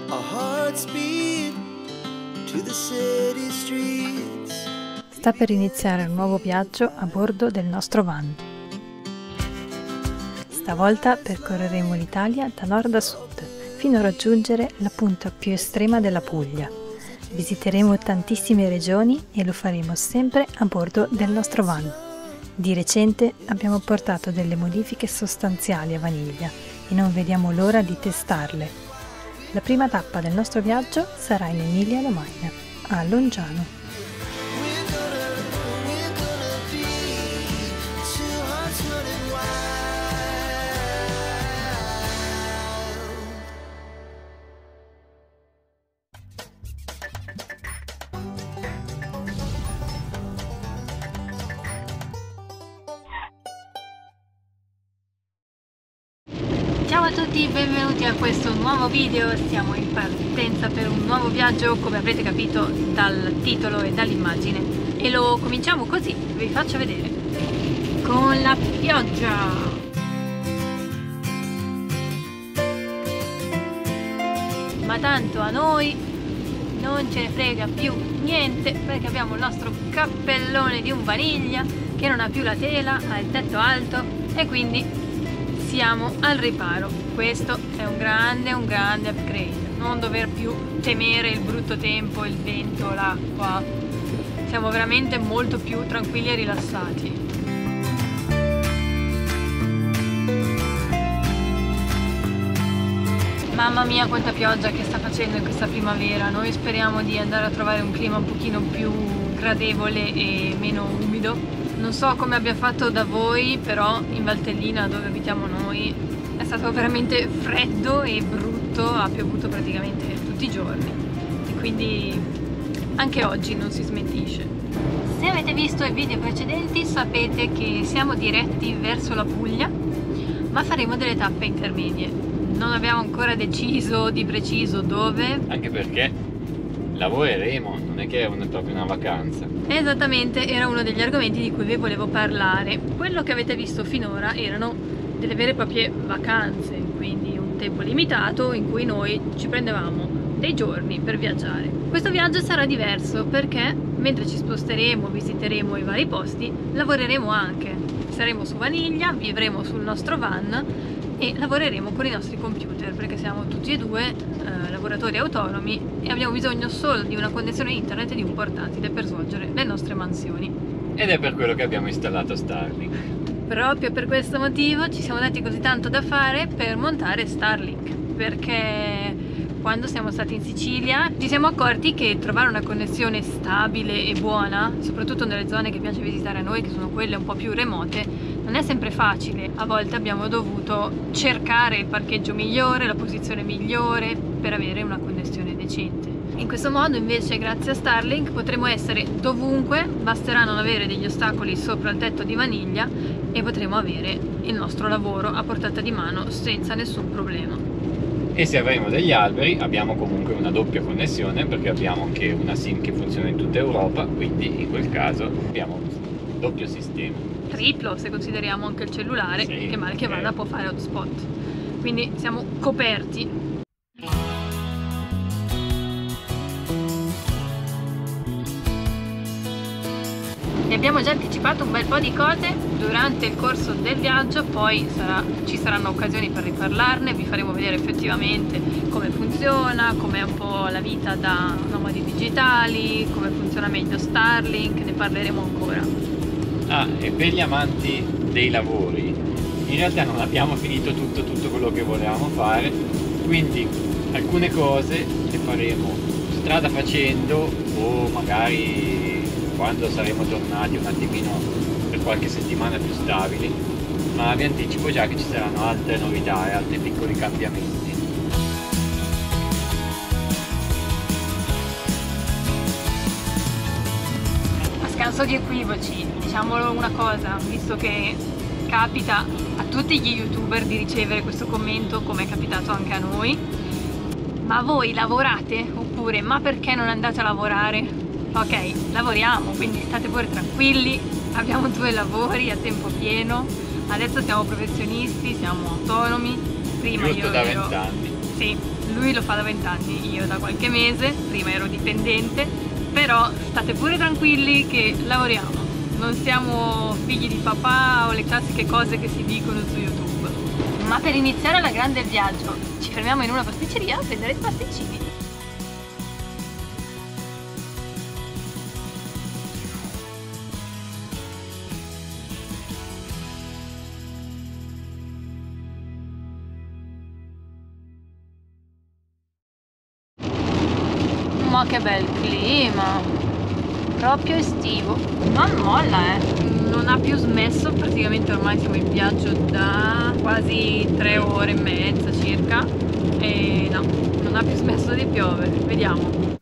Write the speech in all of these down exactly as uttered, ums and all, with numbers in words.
our hearts beat to the city streets. Sta per iniziare un nuovo viaggio a bordo del nostro van. Stavolta percorreremo l'Italia da nord a sud, fino a raggiungere la punta più estrema della Puglia. Visiteremo tantissime regioni e lo faremo sempre a bordo del nostro van. Di recente abbiamo portato delle modifiche sostanziali a Vaniglia e non vediamo l'ora di testarle. La prima tappa del nostro viaggio sarà in Emilia-Romagna, a Longiano. Ciao a tutti, benvenuti a questo nuovo video. Siamo in partenza per un nuovo viaggio, come avrete capito dal titolo e dall'immagine, e lo cominciamo così, vi faccio vedere, con la pioggia. Ma tanto a noi non ce ne frega più niente, perché abbiamo il nostro cappellone di un Vaniglia che non ha più la tela, ha il tetto alto e quindi siamo al riparo. Questo è un grande, un grande upgrade. Non dover più temere il brutto tempo, il vento, l'acqua. Siamo veramente molto più tranquilli e rilassati. Mamma mia quanta pioggia che sta facendo in questa primavera. Noi speriamo di andare a trovare un clima un pochino più gradevole e meno umido. Non so come abbia fatto da voi, però in Valtellina, dove abitiamo noi, è stato veramente freddo e brutto, ha piovuto praticamente tutti i giorni e quindi anche oggi non si smentisce. Se avete visto i video precedenti sapete che siamo diretti verso la Puglia, ma faremo delle tappe intermedie. Non abbiamo ancora deciso di preciso dove. Anche perché lavoreremo, non è che è una, proprio una vacanza. Esattamente, era uno degli argomenti di cui vi volevo parlare. Quello che avete visto finora erano delle vere e proprie vacanze, quindi un tempo limitato in cui noi ci prendevamo dei giorni per viaggiare. Questo viaggio sarà diverso perché mentre ci sposteremo, visiteremo i vari posti, lavoreremo anche. Saremo su Vaniglia, vivremo sul nostro van e lavoreremo con i nostri computer, perché siamo tutti e due eh, lavoratori autonomi e abbiamo bisogno solo di una connessione internet e di un portatile per svolgere le nostre mansioni. Ed è per quello che abbiamo installato Starlink. Proprio per questo motivo ci siamo dati così tanto da fare per montare Starlink, perché quando siamo stati in Sicilia ci siamo accorti che trovare una connessione stabile e buona, soprattutto nelle zone che piace visitare a noi, che sono quelle un po' più remote, non è sempre facile. A volte abbiamo dovuto cercare il parcheggio migliore, la posizione migliore per avere una connessione decente. In questo modo invece, grazie a Starlink, potremo essere dovunque, basterà non avere degli ostacoli sopra il tetto di Vaniglia e potremo avere il nostro lavoro a portata di mano senza nessun problema. E se avremo degli alberi abbiamo comunque una doppia connessione, perché abbiamo anche una SIM che funziona in tutta Europa, quindi in quel caso abbiamo un doppio sistema. Triplo se consideriamo anche il cellulare, sì, che male che vada eh. può fare hotspot. Quindi siamo coperti. Vi abbiamo già anticipato un bel po' di cose durante il corso del viaggio, poi sarà, ci saranno occasioni per riparlarne, vi faremo vedere effettivamente come funziona, com'è un po' la vita da nomadi digitali, come funziona meglio Starlink, ne parleremo ancora. Ah, e per gli amanti dei lavori, in realtà non abbiamo finito tutto, tutto quello che volevamo fare, quindi alcune cose le faremo strada facendo o magari quando saremo tornati un attimino per qualche settimana più stabili, ma vi anticipo già che ci saranno altre novità e altri piccoli cambiamenti. A scanso di equivoci, diciamolo una cosa, visto che capita a tutti gli youtuber di ricevere questo commento, come è capitato anche a noi, ma voi lavorate? Oppure ma perché non andate a lavorare? Ok, lavoriamo, quindi state pure tranquilli, abbiamo due lavori a tempo pieno, adesso siamo professionisti, siamo autonomi, prima Giusto io da ero... vent'anni. Sì, lui lo fa da vent'anni, io da qualche mese, prima ero dipendente, però state pure tranquilli che lavoriamo, non siamo figli di papà o le classiche cose che si dicono su YouTube. Ma per iniziare alla grande il viaggio, ci fermiamo in una pasticceria a prendere i pasticcini. Ma che bel clima, proprio estivo, non molla eh, non ha più smesso, praticamente ormai siamo in viaggio da quasi tre ore e mezza circa e no, non ha più smesso di piovere, vediamo.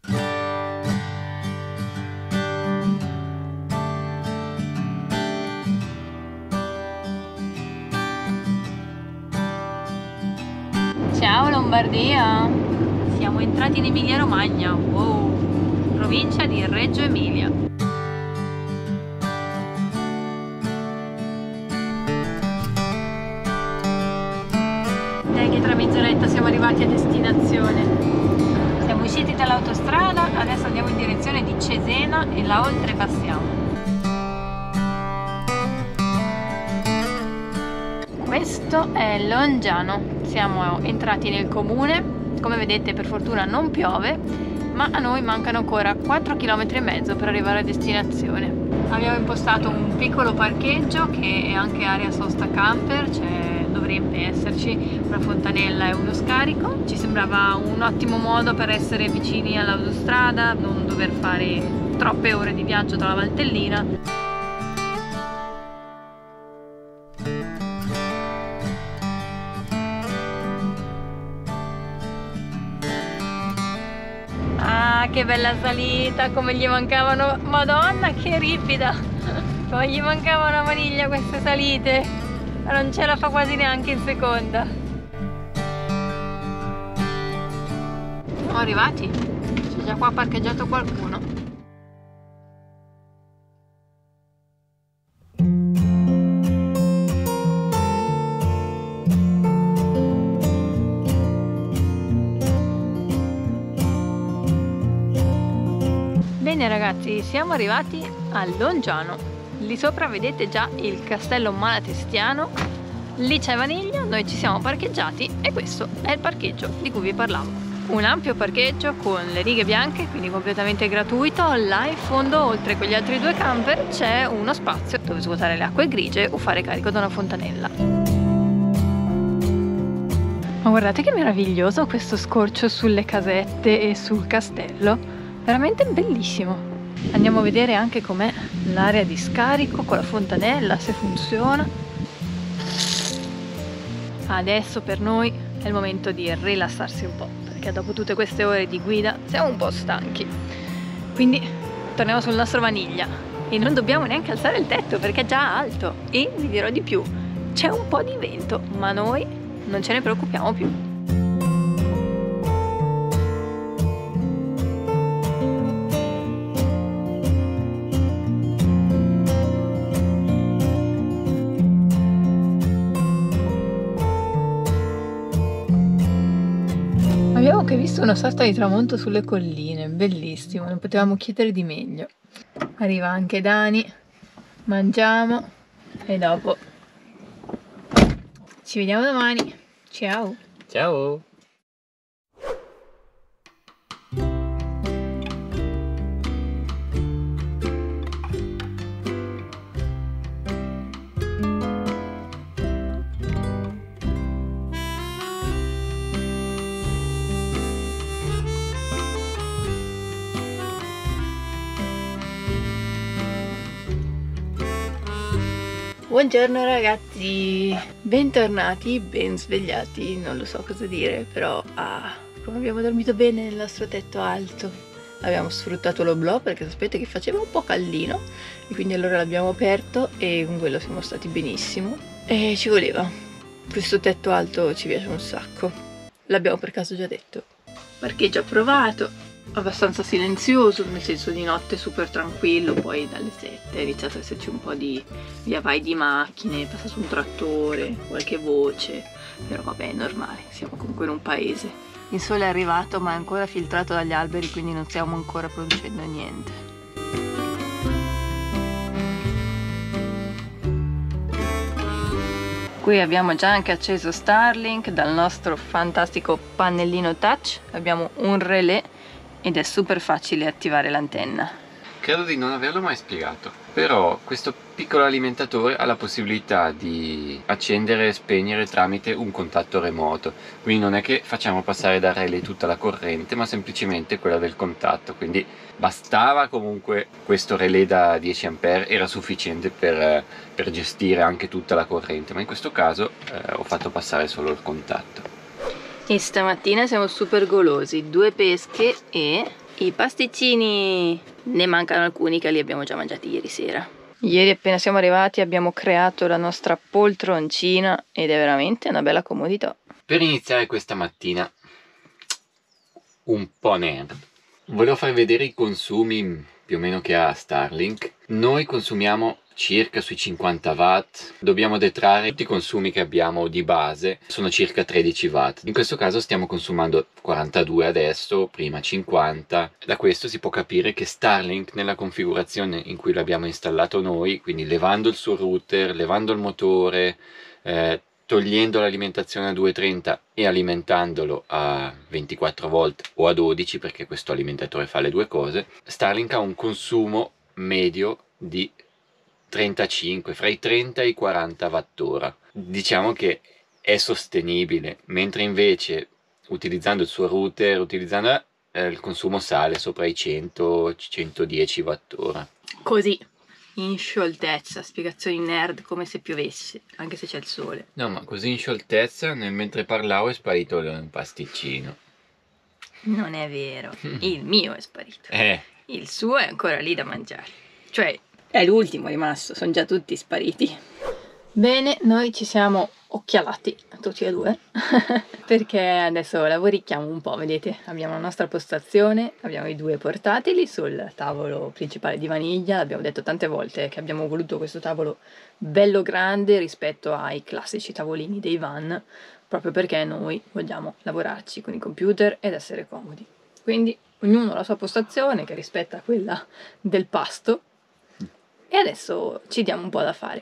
Ciao Lombardia! Siamo entrati in Emilia Romagna, wow, provincia di Reggio Emilia. Dai che tra mezz'oretta siamo arrivati a destinazione. Siamo usciti dall'autostrada, adesso andiamo in direzione di Cesena e la oltrepassiamo. Questo è Longiano, siamo entrati nel comune. Come vedete per fortuna non piove, ma a noi mancano ancora quattro chilometri e mezzo per arrivare a destinazione. Abbiamo impostato un piccolo parcheggio che è anche area sosta camper, cioè dovrebbe esserci una fontanella e uno scarico. Ci sembrava un ottimo modo per essere vicini all'autostrada, non dover fare troppe ore di viaggio tra la Valtellina. Ah, che bella salita, come gli mancavano, madonna che ripida, come gli mancava una maniglia queste salite, non ce la fa quasi neanche in seconda. Siamo arrivati, c'è già qua parcheggiato qualcuno. Bene ragazzi, siamo arrivati a Longiano. Lì sopra vedete già il castello malatestiano, lì c'è Vaniglia, noi ci siamo parcheggiati e questo è il parcheggio di cui vi parlavo. Un ampio parcheggio con le righe bianche, quindi completamente gratuito. Là in fondo, oltre a quegli altri due camper, c'è uno spazio dove svuotare le acque grigie o fare carico da una fontanella. Ma guardate che meraviglioso questo scorcio sulle casette e sul castello. Veramente bellissimo. Andiamo a vedere anche com'è l'area di scarico con la fontanella, se funziona. Adesso per noi è il momento di rilassarsi un po', perché dopo tutte queste ore di guida siamo un po' stanchi. Quindi torniamo sul nostro Vaniglia e non dobbiamo neanche alzare il tetto perché è già alto. E vi dirò di più, c'è un po' di vento, ma noi non ce ne preoccupiamo più. Abbiamo anche visto una sorta di tramonto sulle colline, bellissimo, non potevamo chiedere di meglio. Arriva anche Dani, mangiamo e dopo ci vediamo domani. Ciao! Ciao! Buongiorno ragazzi, bentornati, ben svegliati, non lo so cosa dire, però ah, come abbiamo dormito bene nel nostro tetto alto. Abbiamo sfruttato l'oblò perché sapete che faceva un po' caldino e quindi allora l'abbiamo aperto e con quello siamo stati benissimo e ci voleva. Questo tetto alto ci piace un sacco, l'abbiamo per caso già detto. Parcheggio approvato, abbastanza silenzioso, nel senso di notte super tranquillo, poi dalle sette è iniziato ad esserci un po' di via vai di macchine, passa su un trattore, qualche voce, però vabbè è normale, siamo comunque in un paese. Il sole è arrivato ma è ancora filtrato dagli alberi, quindi non stiamo ancora producendo niente. Qui abbiamo già anche acceso Starlink dal nostro fantastico pannellino touch, abbiamo un relè ed è super facile attivare l'antenna. Credo di non averlo mai spiegato, però questo piccolo alimentatore ha la possibilità di accendere e spegnere tramite un contatto remoto, quindi non è che facciamo passare dal relay tutta la corrente, ma semplicemente quella del contatto, quindi bastava comunque questo relay da dieci ampere, era sufficiente per, per gestire anche tutta la corrente, ma in questo caso eh, ho fatto passare solo il contatto. E stamattina siamo super golosi, due pesche e i pasticcini, ne mancano alcuni che li abbiamo già mangiati ieri sera. Ieri appena siamo arrivati abbiamo creato la nostra poltroncina ed è veramente una bella comodità. Per iniziare questa mattina un po' nerd, volevo farvi vedere i consumi più o meno che ha Starlink. Noi consumiamo circa sui cinquanta watt, dobbiamo detrarre tutti i consumi che abbiamo di base, sono circa tredici watt. In questo caso stiamo consumando quarantadue adesso, prima cinquanta. Da questo si può capire che Starlink nella configurazione in cui l'abbiamo installato noi, quindi levando il suo router, levando il motore, eh, togliendo l'alimentazione a duecentotrenta e alimentandolo a ventiquattro volt o a dodici, perché questo alimentatore fa le due cose, Starlink ha un consumo medio di trentacinque, fra i trenta e i quaranta wattora. Diciamo che è sostenibile, mentre invece utilizzando il suo router, utilizzando eh, il consumo sale sopra i cento centodieci wattora. Così, in scioltezza, spiegazioni nerd come se piovesse, anche se c'è il sole. No, ma così in scioltezza, nel mentre parlavo è sparito un pasticcino. Non è vero, il mio è sparito. Eh. Il suo è ancora lì da mangiare. Cioè, è l'ultimo rimasto, sono già tutti spariti. Bene, noi ci siamo occhialati, tutti e due, perché adesso lavorichiamo un po', vedete? Abbiamo la nostra postazione, abbiamo i due portatili sul tavolo principale di vaniglia, abbiamo detto tante volte che abbiamo voluto questo tavolo bello grande rispetto ai classici tavolini dei van, proprio perché noi vogliamo lavorarci con i computer ed essere comodi. Quindi ognuno ha la sua postazione che rispetta quella del pasto e adesso ci diamo un po' da fare.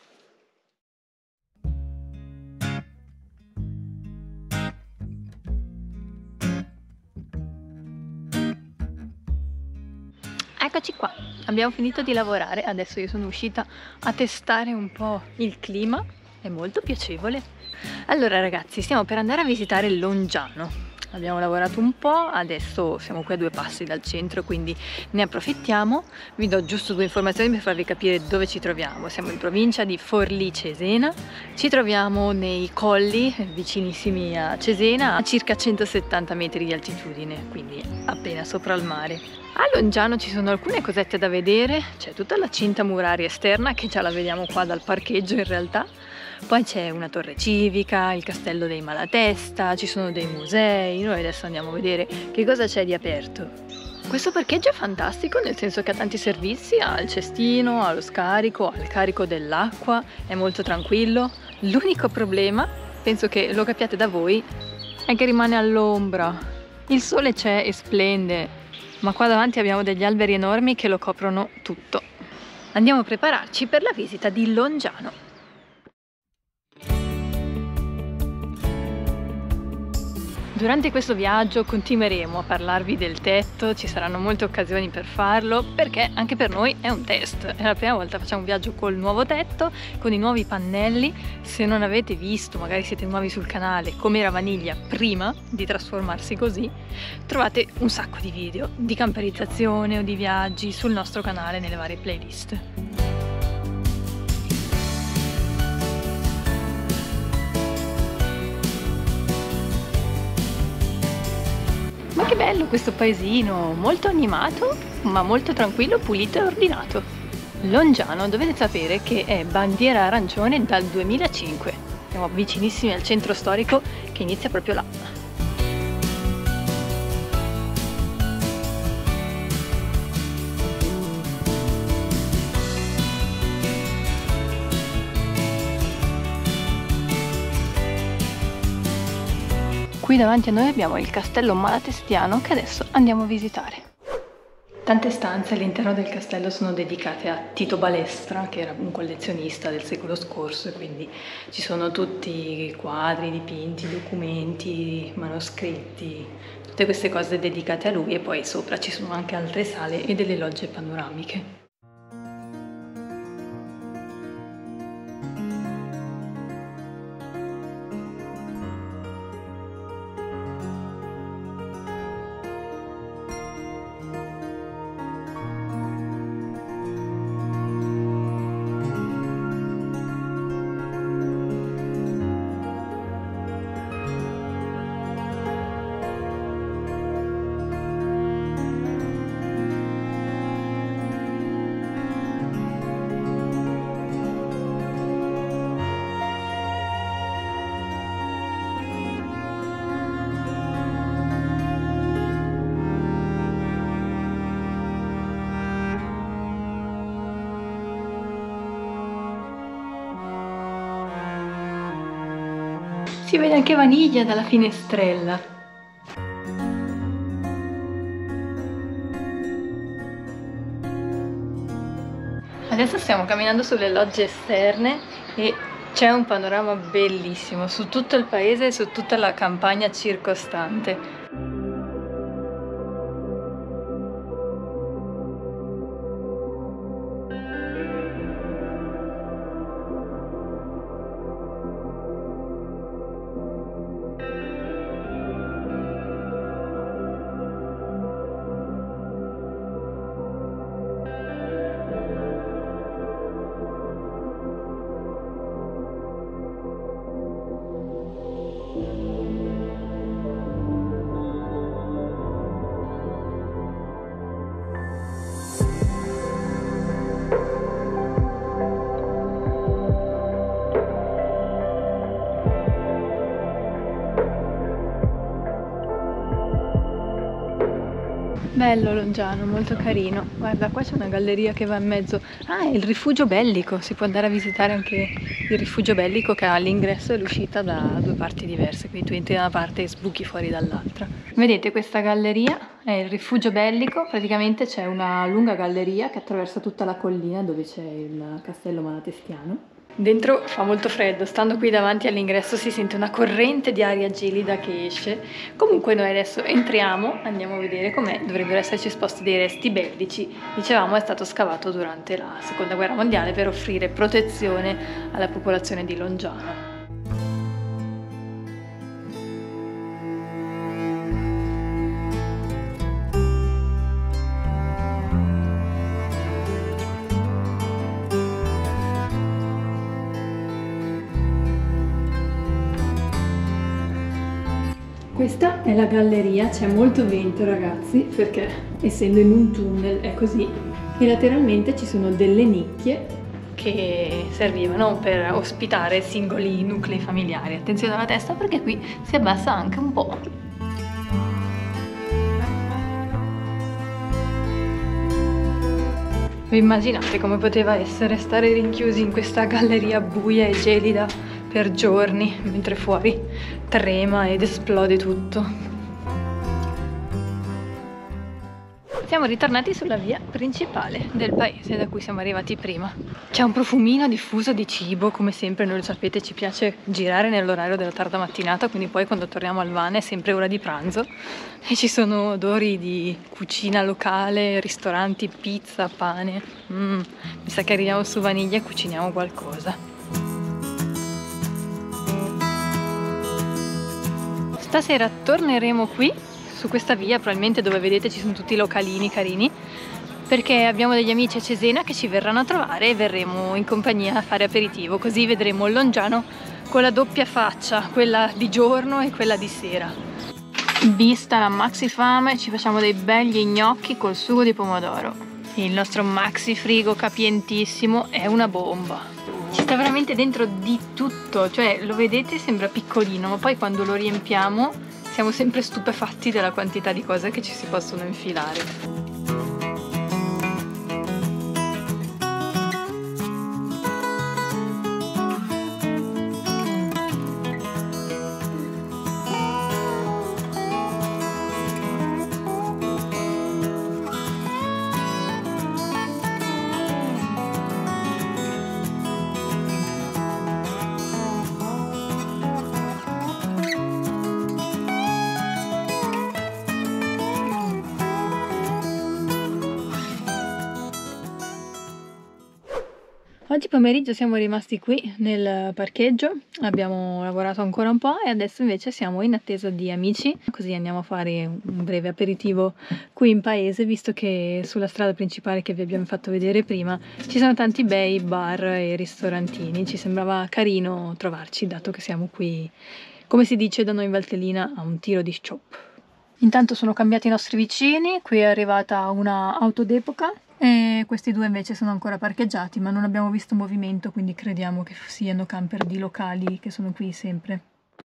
Eccoci qua, abbiamo finito di lavorare, adesso io sono uscita a testare un po' il clima, è molto piacevole. Allora ragazzi, stiamo per andare a visitare Longiano. Abbiamo lavorato un po', adesso siamo qui a due passi dal centro, quindi ne approfittiamo. Vi do giusto due informazioni per farvi capire dove ci troviamo. Siamo in provincia di Forlì Cesena, ci troviamo nei colli vicinissimi a Cesena, a circa centosettanta metri di altitudine, quindi appena sopra il mare. A Longiano ci sono alcune cosette da vedere, c'è tutta la cinta muraria esterna che già la vediamo qua dal parcheggio in realtà. Poi c'è una torre civica, il castello dei Malatesta, ci sono dei musei, noi adesso andiamo a vedere che cosa c'è di aperto. Questo parcheggio è fantastico nel senso che ha tanti servizi, ha il cestino, ha lo scarico, ha il carico dell'acqua, è molto tranquillo. L'unico problema, penso che lo capiate da voi, è che rimane all'ombra. Il sole c'è e splende, ma qua davanti abbiamo degli alberi enormi che lo coprono tutto. Andiamo a prepararci per la visita di Longiano. Durante questo viaggio continueremo a parlarvi del tetto, ci saranno molte occasioni per farlo, perché anche per noi è un test. È la prima volta che facciamo un viaggio col nuovo tetto, con i nuovi pannelli. Se non avete visto, magari siete nuovi sul canale, com'era Vaniglia prima di trasformarsi così, trovate un sacco di video di camperizzazione o di viaggi sul nostro canale nelle varie playlist. Ma che bello questo paesino, molto animato, ma molto tranquillo, pulito e ordinato. Longiano, dovete sapere che è bandiera arancione dal duemilacinque. Siamo vicinissimi al centro storico che inizia proprio là. Qui davanti a noi abbiamo il castello Malatestiano che adesso andiamo a visitare. Tante stanze all'interno del castello sono dedicate a Tito Balestra, che era un collezionista del secolo scorso, e quindi ci sono tutti quadri, dipinti, documenti, manoscritti, tutte queste cose dedicate a lui, e poi sopra ci sono anche altre sale e delle logge panoramiche. Si vede anche Vaniglia dalla finestrella. Adesso stiamo camminando sulle logge esterne e c'è un panorama bellissimo su tutto il paese e su tutta la campagna circostante. Bello Longiano, molto carino. Guarda, qua c'è una galleria che va in mezzo. Ah, è il rifugio bellico. Si può andare a visitare anche il rifugio bellico, che ha l'ingresso e l'uscita da due parti diverse. Quindi tu entri da una parte e sbuchi fuori dall'altra. Vedete, questa galleria è il rifugio bellico. Praticamente c'è una lunga galleria che attraversa tutta la collina dove c'è il castello Malatestiano. Dentro fa molto freddo, stando qui davanti all'ingresso si sente una corrente di aria gelida che esce. Comunque noi adesso entriamo, andiamo a vedere com'è. Dovrebbero esserci esposti dei resti bellici. Dicevamo, è stato scavato durante la seconda guerra mondiale per offrire protezione alla popolazione di Longiano. Questa è la galleria, c'è molto vento ragazzi, perché essendo in un tunnel è così, e lateralmente ci sono delle nicchie che servivano per ospitare singoli nuclei familiari. Attenzione alla testa perché qui si abbassa anche un po'. Vi immaginate come poteva essere stare rinchiusi in questa galleria buia e gelida per giorni, mentre fuori trema ed esplode tutto. Siamo ritornati sulla via principale del paese da cui siamo arrivati prima. C'è un profumino diffuso di cibo, come sempre, noi lo sapete, ci piace girare nell'orario della tarda mattinata, quindi poi quando torniamo al van è sempre ora di pranzo e ci sono odori di cucina locale, ristoranti, pizza, pane. Mm, mi sa che arriviamo su Vaniglia e cuciniamo qualcosa. Stasera torneremo qui, su questa via, probabilmente dove vedete ci sono tutti i localini carini, perché abbiamo degli amici a Cesena che ci verranno a trovare e verremo in compagnia a fare aperitivo, così vedremo Longiano con la doppia faccia, quella di giorno e quella di sera. Vista la maxi fame, ci facciamo dei begli gnocchi col sugo di pomodoro. Il nostro maxi frigo capientissimo è una bomba. Ci sta veramente dentro di tutto, cioè lo vedete, sembra piccolino, ma poi quando lo riempiamo siamo sempre stupefatti della quantità di cose che ci si possono infilare. Oggi pomeriggio siamo rimasti qui nel parcheggio, abbiamo lavorato ancora un po' e adesso invece siamo in attesa di amici, così andiamo a fare un breve aperitivo qui in paese, visto che sulla strada principale che vi abbiamo fatto vedere prima ci sono tanti bei bar e ristorantini, ci sembrava carino trovarci dato che siamo qui, come si dice da noi in Valtellina, a un tiro di shop. Intanto sono cambiati i nostri vicini, qui è arrivata una auto d'epoca e questi due invece sono ancora parcheggiati, ma non abbiamo visto movimento, quindi crediamo che siano camper di locali che sono qui sempre.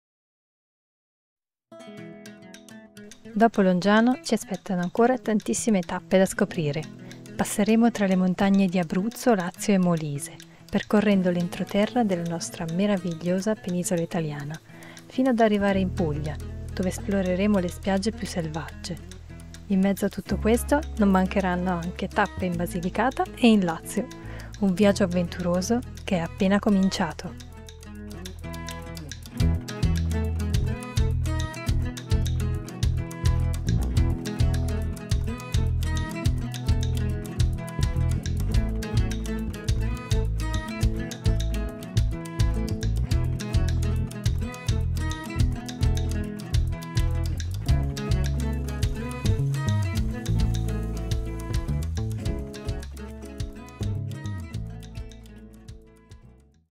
Dopo Longiano ci aspettano ancora tantissime tappe da scoprire. Passeremo tra le montagne di Abruzzo, Lazio e Molise, percorrendo l'entroterra della nostra meravigliosa penisola italiana, fino ad arrivare in Puglia, dove esploreremo le spiagge più selvagge. In mezzo a tutto questo non mancheranno anche tappe in Basilicata e in Lazio, un viaggio avventuroso che è appena cominciato.